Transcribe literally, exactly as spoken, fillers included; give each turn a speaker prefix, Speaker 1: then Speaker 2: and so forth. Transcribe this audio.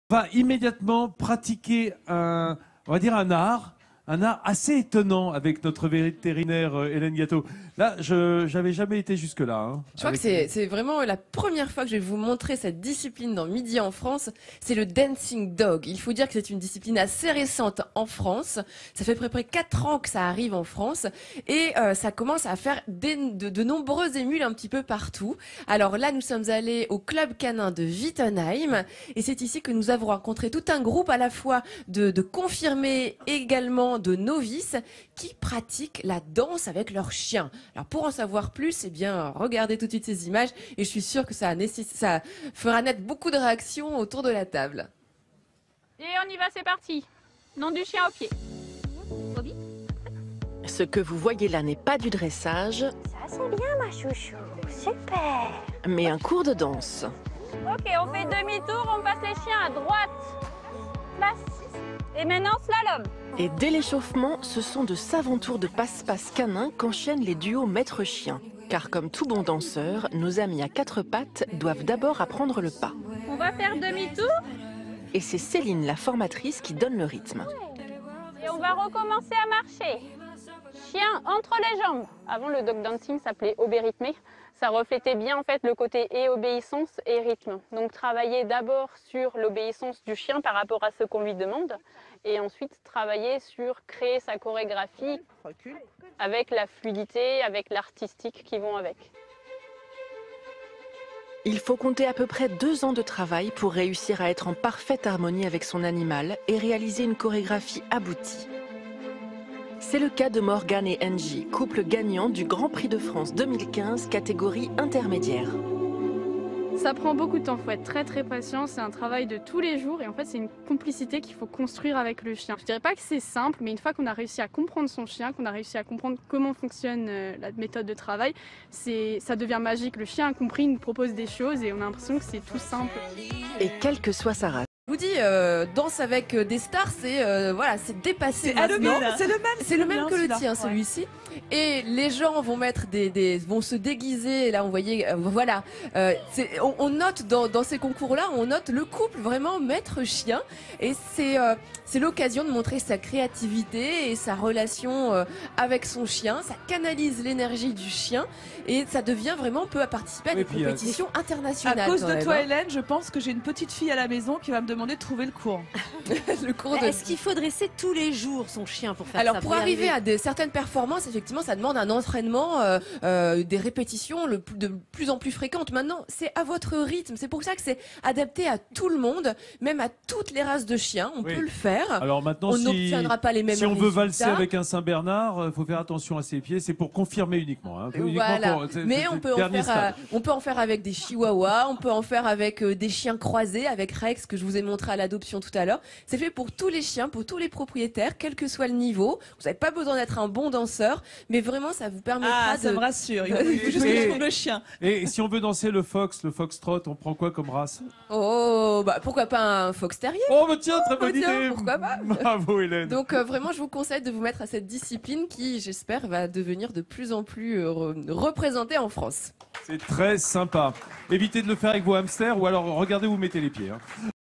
Speaker 1: On va immédiatement pratiquer un, on va dire un art, un art assez étonnant avec notre vétérinaire euh, Hélène Gâteau. Là, je n'avais jamais été jusque-là. Hein,
Speaker 2: je crois
Speaker 1: avec...
Speaker 2: que c'est c'est vraiment la première fois que je vais vous montrer cette discipline dans Midi en France. C'est le dancing dog. Il faut dire que c'est une discipline assez récente en France. Ça fait à peu près quatre ans que ça arrive en France et euh, ça commence à faire des, de, de nombreux émules un petit peu partout. Alors là, nous sommes allés au club canin de Wittenheim et c'est ici que nous avons rencontré tout un groupe à la fois de, de confirmés, également de novices qui pratiquent la danse avec leurs chiens. Alors pour en savoir plus, eh bien regardez tout de suite ces images et je suis sûre que ça, nécess... ça fera naître beaucoup de réactions autour de la table.
Speaker 3: Et on y va, c'est parti. Nom du chien au pied. Bobby.
Speaker 4: Ce que vous voyez là n'est pas du dressage,
Speaker 5: Ça c'est bien ma chouchou, super.
Speaker 4: mais un cours de danse.
Speaker 3: Ok, on fait demi-tour, on passe les chiens à droite. Place. Et maintenant slalom.
Speaker 4: Et dès l'échauffement, ce sont de savants tours de passe-passe canin qu'enchaînent les duos maître-chien. Car comme tout bon danseur, nos amis à quatre pattes doivent d'abord apprendre le pas.
Speaker 3: On va faire demi-tour
Speaker 4: Et c'est Céline, la formatrice, qui donne le rythme.
Speaker 3: et on va recommencer à marcher. Chien entre les jambes. Avant, le dog dancing s'appelait obérythmé. Ça reflétait bien en fait le côté et obéissance et rythme. Donc travailler d'abord sur l'obéissance du chien par rapport à ce qu'on lui demande et ensuite travailler sur créer sa chorégraphie avec la fluidité, avec l'artistique qui vont avec.
Speaker 4: Il faut compter à peu près deux ans de travail pour réussir à être en parfaite harmonie avec son animal et réaliser une chorégraphie aboutie. C'est le cas de Morgane et Angie, couple gagnant du Grand Prix de France deux mille quinze, catégorie intermédiaire.
Speaker 6: Ça prend beaucoup de temps, il faut être très très patient, c'est un travail de tous les jours et en fait c'est une complicité qu'il faut construire avec le chien. Je dirais pas que c'est simple, mais une fois qu'on a réussi à comprendre son chien, qu'on a réussi à comprendre comment fonctionne euh, la méthode de travail, c'est, ça devient magique. Le chien a compris, il nous propose des choses et on a l'impression que c'est tout simple.
Speaker 4: Et quelle que soit sa race.
Speaker 2: Je vous dis, euh, danse avec des stars, c'est euh, voilà, c'est dépassé.
Speaker 7: C'est
Speaker 2: maintenant.
Speaker 7: c'est le même.
Speaker 2: C'est le même que le
Speaker 7: celui-là.
Speaker 2: tien,
Speaker 7: Ouais.
Speaker 2: celui-ci. Et les gens vont mettre des, des vont se déguiser. Là, on voyait, euh, voilà. Euh, c'est- on, on note dans, dans ces concours-là, on note le couple vraiment maître-chien. Et c'est euh, c'est l'occasion de montrer sa créativité et sa relation euh, avec son chien. Ça canalise l'énergie du chien et ça devient vraiment, on peut participer à
Speaker 1: Oui,
Speaker 2: des
Speaker 1: puis, euh,
Speaker 2: compétitions internationales.
Speaker 7: À cause
Speaker 2: quand
Speaker 7: de
Speaker 2: même,
Speaker 7: toi,
Speaker 2: hein.
Speaker 7: Hélène, je pense que j'ai une petite fille à la maison qui va me demander de trouver le cours.
Speaker 2: Le cours de
Speaker 5: Est-ce qu'il faut dresser tous les jours son chien pour faire
Speaker 2: Alors
Speaker 5: ça
Speaker 2: pour
Speaker 5: y
Speaker 2: arriver à des, certaines performances, effectivement, ça demande un entraînement, euh, euh, des répétitions le, plus- de plus en plus fréquentes. Maintenant, c'est à votre rythme. C'est pour ça que c'est adapté à tout le monde, même à toutes les races de chiens. On
Speaker 1: Oui.
Speaker 2: peut le faire.
Speaker 1: Alors maintenant,
Speaker 2: On
Speaker 1: si,
Speaker 2: n'obtiendra pas les mêmes
Speaker 1: si on veut valser
Speaker 2: résultats.
Speaker 1: avec un Saint-Bernard, il faut faire attention à ses pieds. C'est pour confirmer uniquement. Hein. Uniquement
Speaker 2: Voilà.
Speaker 1: pour- c'est-
Speaker 2: Mais
Speaker 1: c'est
Speaker 2: on
Speaker 1: le
Speaker 2: peut, en
Speaker 1: dernier
Speaker 2: faire,
Speaker 1: stade.
Speaker 2: euh, on peut en faire avec des chihuahuas, on peut en faire avec euh, des chiens croisés, avec Rex que je vous ai montré à l'adoption tout à l'heure. C'est fait pour tous les chiens, pour tous les propriétaires, quel que soit le niveau. Vous n'avez pas besoin d'être un bon danseur, mais vraiment ça vous permettra
Speaker 7: Ah, ça
Speaker 2: de...
Speaker 7: me rassure. Il faut
Speaker 2: de-
Speaker 7: juste que
Speaker 1: Et-
Speaker 7: je trouve le chien.
Speaker 1: Et si on veut danser le fox, le foxtrot, on prend quoi comme race?
Speaker 2: Oh, bah pourquoi pas un fox terrier?
Speaker 1: Oh, bah tiens, très bonne
Speaker 2: Oh, tiens,
Speaker 1: idée.
Speaker 2: pourquoi pas?
Speaker 1: Bravo, Hélène.
Speaker 2: Donc euh, vraiment, je vous conseille de vous mettre à cette discipline qui, j'espère, va devenir de plus en plus euh, re- représentée en France.
Speaker 1: C'est très sympa. Évitez de le faire avec vos hamsters ou alors regardez où vous mettez les pieds. Hein.